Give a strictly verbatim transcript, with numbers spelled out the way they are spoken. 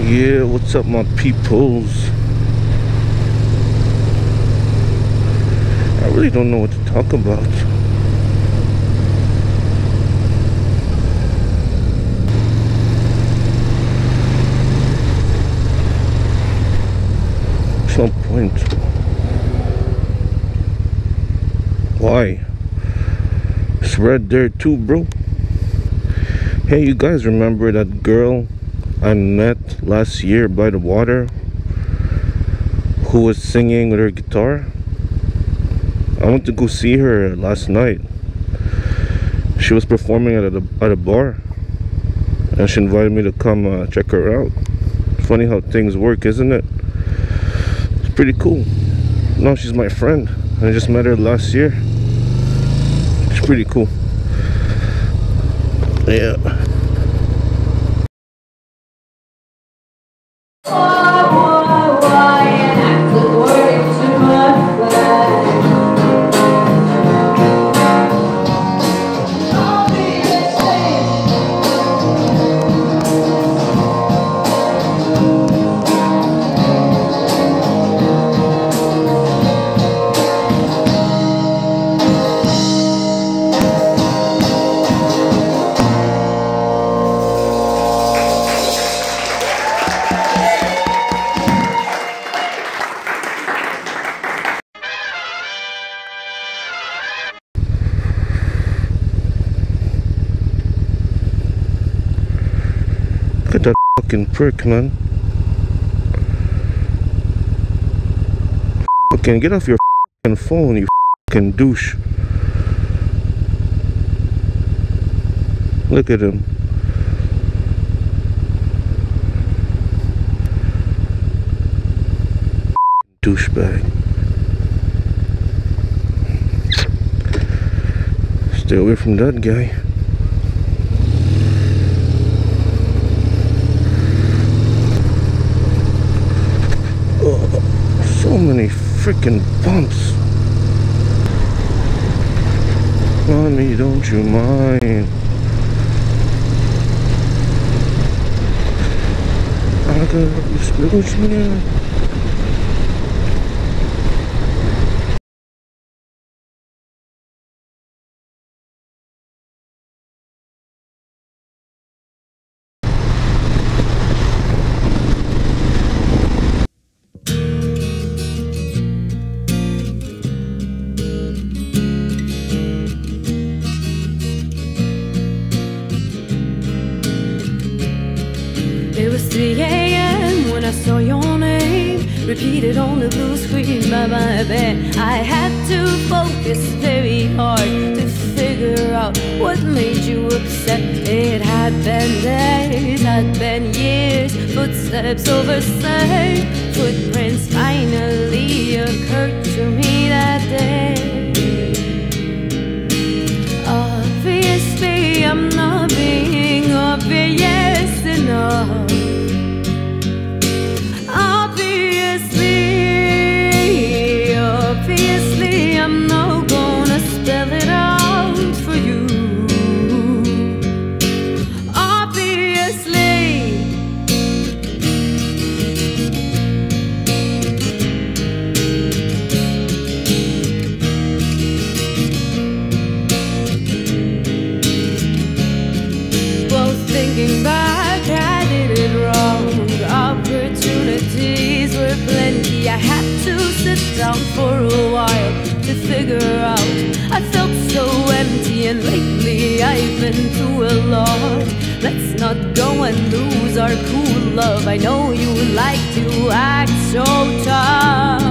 Yeah, what's up, my peoples? I really don't know what to talk about. There's no point. Why? It's red there too, bro. Hey, you guys remember that girl I met last year by the water who was singing with her guitar? I went to go see her last night. She was performing at a, at a bar, and she invited me to come uh, check her out. Funny how things work, isn't it? It's pretty cool. Now she's my friend. I just met her last year. It's pretty cool. Yeah. Look at that fucking prick, man. Fucking get off your fucking phone, you fucking douche. Look at him. Douchebag. Stay away from that guy. So many freaking bumps. Mommy, don't you mind? I got this little man. It was three A M when I saw your name repeated on the blue screen by my bed. I had to focus very hard to figure out what made you upset. It had been days, had been years, footsteps over sand, footprints finally occurred to me that day. Obviously I'm not being obvious enough. Obviously, I'm not gonna spell it out for you. Obviously, well, thinking back, I did it wrong. Opportunities were plenty. I had to sit down for a while to figure out. I felt so empty, and lately I've been through a lot. Let's not go and lose our cool love. I know you like to act so tough.